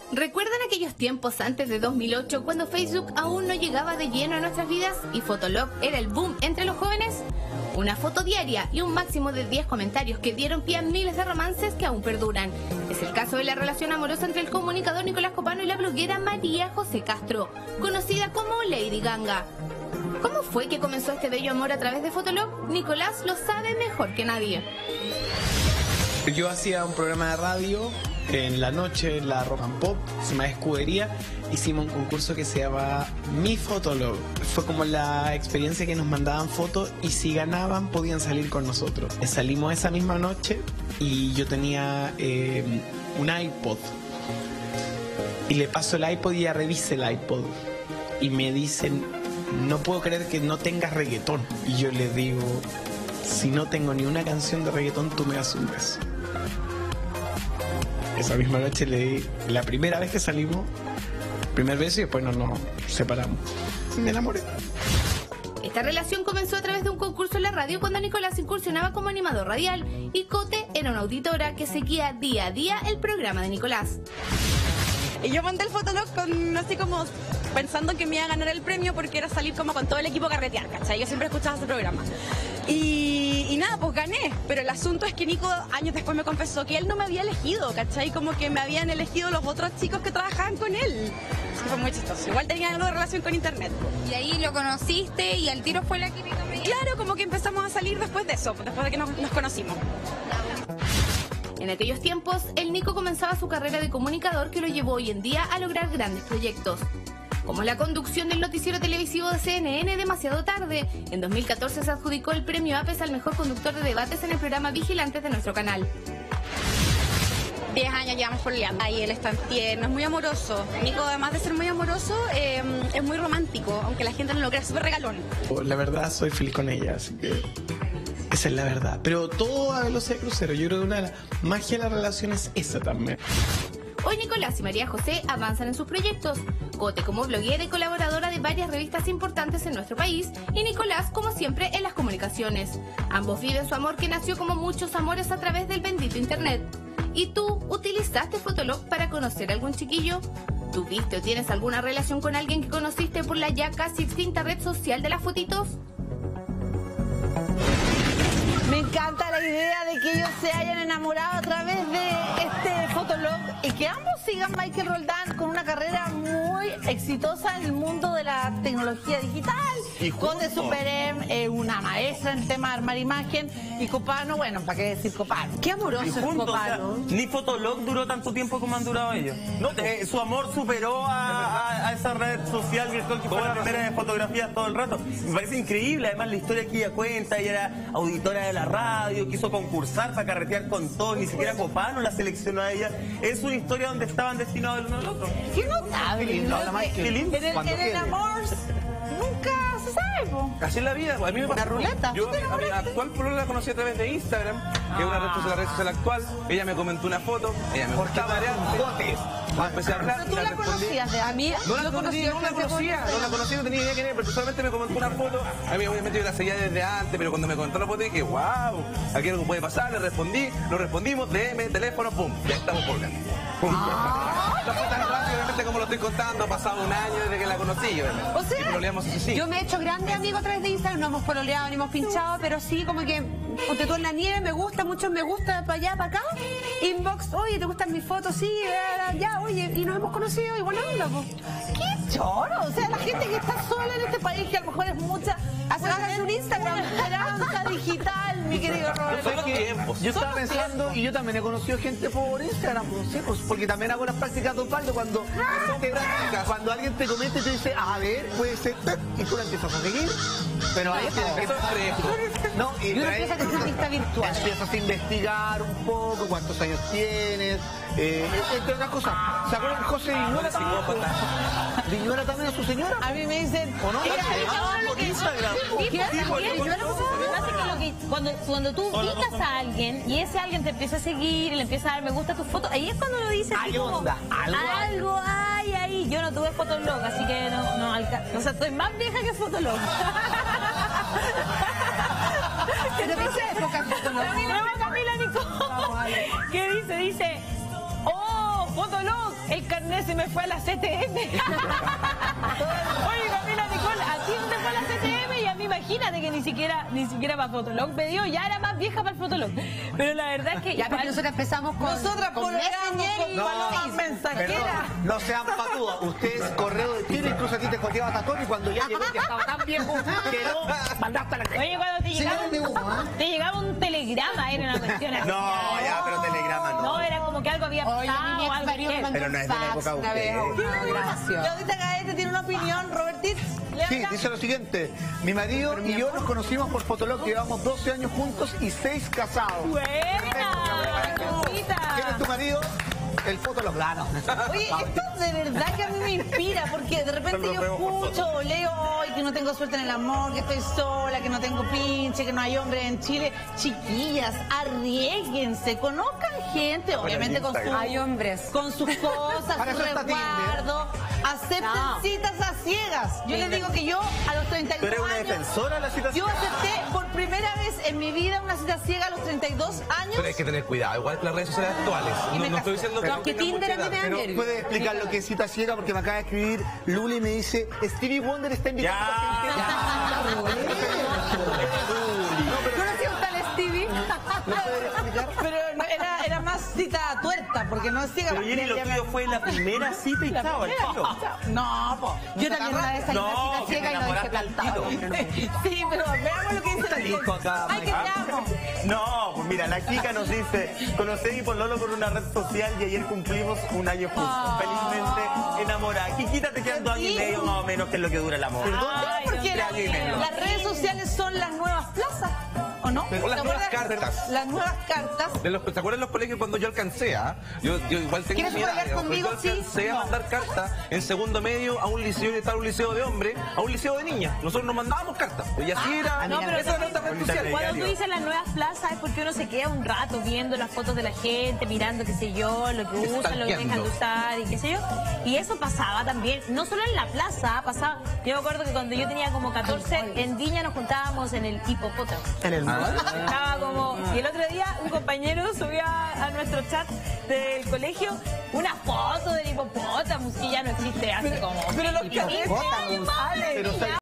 ¿Recuerdan aquellos tiempos antes de 2008 cuando Facebook aún no llegaba de lleno a nuestras vidas y Fotolog era el boom entre los jóvenes? Una foto diaria y un máximo de 10 comentarios que dieron pie a miles de romances que aún perduran. Es el caso de la relación amorosa entre el comunicador Nicolás Copano y la bloguera María José Castro, conocida como Lady Ganga. ¿Cómo fue que comenzó este bello amor a través de Fotolog? Nicolás lo sabe mejor que nadie. Yo hacía un programa de radio en la noche, en la Rock and Pop, se llama Escudería. Hicimos un concurso que se llama Mi Fotolog. Fue como la experiencia que nos mandaban fotos y si ganaban podían salir con nosotros. Salimos esa misma noche y yo tenía un iPod. Y le paso el iPod y ella revisa el iPod. Y me dicen, no puedo creer que no tengas reggaetón. Y yo le digo, si no tengo ni una canción de reggaetón, tú me das un beso. Esa misma noche le di la primera vez que salimos, primer beso y después nos separamos. Me enamoré. Esta relación comenzó a través de un concurso en la radio cuando Nicolás incursionaba como animador radial y Cote era una auditora que seguía día a día el programa de Nicolás. Y yo mandé el Fotolog con, así como pensando que me iba a ganar el premio porque era salir como con todo el equipo a carretear, ¿cachai? Yo siempre escuchaba ese programa. Y nada, pues gané. Pero el asunto es que Nico años después me confesó que él no me había elegido, ¿cachai? Como que me habían elegido los otros chicos que trabajaban con él. Así que fue muy chistoso. Igual tenía algo de relación con internet. Y ahí lo conociste y al tiro fue la química. Claro, como que empezamos a salir después de eso, después de que nos conocimos. En aquellos tiempos, el Nico comenzaba su carrera de comunicador que lo llevó hoy en día a lograr grandes proyectos, como la conducción del noticiero televisivo de CNN Demasiado Tarde. En 2014 se adjudicó el premio APES al mejor conductor de debates en el programa Vigilantes de nuestro canal. 10 años llevamos pololeando. Ay, él es tan tierno, es muy amoroso. Nico, además de ser muy amoroso, es muy romántico, aunque la gente no lo crea, es súper regalón. La verdad, soy feliz con ella, así que esa es la verdad. Pero todo a velocidad de crucero. Yo creo que una de las magias de la relación es esa también. Hoy Nicolás y María José avanzan en sus proyectos. Cote como bloguera y colaboradora de varias revistas importantes en nuestro país y Nicolás como siempre en las comunicaciones. Ambos viven su amor que nació como muchos amores a través del bendito internet. ¿Y tú utilizaste Fotolog para conocer a algún chiquillo? ¿Tuviste o tienes alguna relación con alguien que conociste por la ya casi extinta red social de las fotitos? Me encanta la idea de que ellos se hayan enamorado a través de este Fotolog y que ambos sigan Michael Roldán con una carrera muy exitosa en el mundo de la tecnología digital. Y Conde Superem, una maestra en tema de armar imagen, y Copano, bueno, ¿para qué decir Copano? Qué amoroso es Copano. O sea, ni Fotolog duró tanto tiempo como han durado ellos. No, su amor superó a esa red social virtual que fue la primera de fotografías todo el rato. Me parece increíble, además la historia que ella cuenta, ella era auditora de la radio, quiso concursar para carretear con todos, ni siquiera Copano la seleccionó a ella. Es una historia donde estaban destinados el uno al otro. Qué notable. Qué lindo. En el amor nunca se sabe, po. Así es la vida, a mí me pasa. La ruleta. Yo a mi actual polola la conocí a través de Instagram, que es una red social actual. Ella me comentó una foto, ella me gustaba empecé a hablar. Pero tú la conocías de a mí. No la conocía, no tenía idea quién era, pero solamente me comentó una foto. A mí obviamente yo la seguía desde antes, pero cuando me contó la foto dije, wow, aquí algo puede pasar, le respondí, nos respondimos, DM, teléfono, pum, ya estamos por dentro. Pum. No fue tan rápido, obviamente, como lo estoy contando, ha pasado un año desde que la conocí, ¿verdad? O sea, yo me he hecho grande amigo a través de Instagram, no hemos pololeado ni hemos pinchado, pero sí como que, ponte tú en la nieve, me gusta, muchos me gusta, para allá, para acá, inbox, oye, ¿te gustan mis fotos? Sí, ya, oye, y nos hemos conocido y buena onda, pues. ¡Qué choro! O sea, la gente que está sola en este país, que a lo mejor es mucha... Hace un Instagram. Una esperanza digital, mi querido Robert. Son los tiempos. Yo estaba pensando, y yo también he conocido gente por Instagram, pues, porque también hago las prácticas de Osvaldo cuando alguien te comenta y te dice, a ver, puede ser, y tú la empiezas a seguir, pero ahí tienes que... No, y yo empiezo a tener una pista virtual. Empiezas a investigar un poco, cuántos años tienes, entre otras cosas. ¿Se acuerdan que José Viñuela también a su señora? A mí me dicen... ¿O no? Por Instagram. Cuando tú ubicas a alguien y ese alguien te empieza a seguir y le empieza a dar me gusta a tus fotos, ahí es cuando lo dices. Hay onda, algo hay ahí. Yo no tuve Fotolog, así que no alcanzo. O sea, estoy más vieja que Fotolog. ¿Pero qué es época Fotolog? Camila Nico. ¿Qué dice? Dice, oh, Fotolog, el carnet se me fue a la CTM. Oye, Camila Nicole, a ti te fue a la CTM y a mí imagínate que ni siquiera para Fotolog me dio, ya era más vieja para el Fotolog. Pero la verdad es que... Ya, porque nosotros empezamos con... Nosotras con pololeamos con palomas mensajeras. No sean patudas, ustedes correo de Chile, incluso a ti te joteaba Tacón y cuando ya llegó que estaba tan viejo que no mandaste a la Oye, cuando te llegaba un telegrama, era una cuestión así. No, ya, pero telegrama no. No, era como que algo había pasado. Oye, mi ex algo marido me que- mandó Pero no un es de la fax época de una vez, ustedes. una grabación. Claudita Gaete tiene una opinión, Robertit. Sí, dice lo siguiente. Mi marido y yo nos conocimos por Fotolog, llevamos 12 años juntos y 6 casados. Buena, Claudita. ¿Quién es tu marido? El Fotolog. Claro. Oye, esto de verdad que a mí me inspira, porque de repente yo escucho o leo hoy que no tengo suerte en el amor, que estoy sola, que no tengo pinche, que no hay hombre en Chile. Chiquillas, arriesguense, conozcan gente, obviamente con Hay hombres. con sus cosas, Para su eso está Tinder. resguardo. Acepten No. citas a ciegas. Yo les digo que yo a los 32 ¿Tú eres una años, defensora de la cita yo ciega? acepté por primera vez en mi vida una cita ciega a los 32 años. Pero hay que tener cuidado, igual que las redes sociales actuales. No estoy diciendo que... No, que Tinder a mí me da Pero nervios. puede explicar lo que es cita ciega porque me acaba de escribir Luli y me dice Stevie Wonder está invitando a gente. ¿Conocí a un tal Stevie? Pero no, era más cita tuerta, porque no es ciega. Pero Jenny, lo tuyo fue la primera cita y chao, al tiro. No, po. Yo también una vez salí a una No, cita que ciega te y no dejé enamoraste al plantado. Sí, pero veamos lo que dice la Dijo acá, Ay, que te amo. No, pues mira, la chica nos dice, conocí a mi pololo por una red social y ayer cumplimos un año juntos. Felizmente enamorada. Chiquita, te quedan 2 años y medio más o menos, que es lo que dura el amor. Ay, porque Tres años y medio. las redes sociales son las nuevas plazas, ¿o no? Pero las ¿Te nuevas acuerdas? cartas. Las nuevas cartas. ¿Te acuerdas en los colegios cuando yo alcancé? Yo igual tengo ¿Quieres mi edad, jugar digamos, conmigo? pero yo Sí. alcancé a mandar cartas en segundo medio a un liceo, estaba un liceo de hombres, a un liceo de niñas. Nosotros nos mandábamos cartas. Y así era. No, pero esa era nuestra red social. cuando tú dices las nuevas plazas es porque uno se queda un rato viendo las fotos de la gente, mirando, qué sé yo, lo que usan, lo que dejan de usar y qué sé yo. Y eso pasaba también, no solo en la plaza, pasaba. Yo me acuerdo que cuando yo tenía como 14, en Viña nos juntábamos en el hipopótamo. En el mar. Estaba como... Y el otro día un compañero subió a nuestro chat del colegio una foto del hipopótamo que ya no existe hace como... Pero los años, Ale, Pero ya.